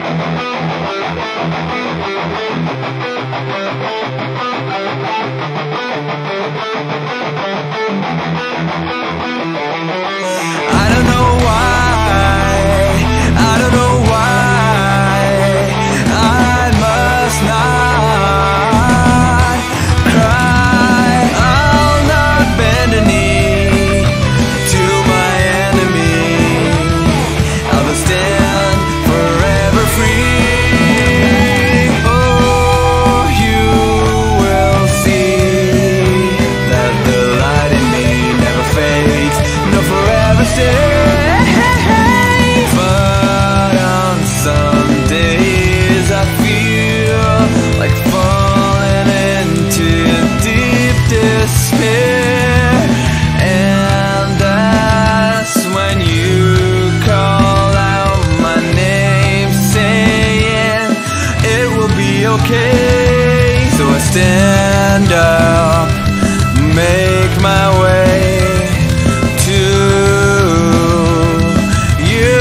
I don't know why, I don't know why I must not cry. I'll not bend a knee to my enemy. I'll stand forever free. Oh, you will see that the light in me never fades, no forever stays. But on some days I feel like falling into deep despair, and that's when you call out my name, saying it will be okay. So I stand up, make my way to you.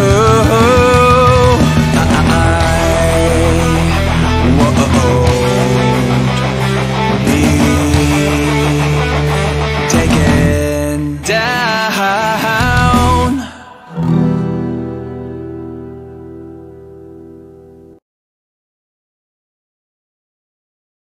I won't be taken down.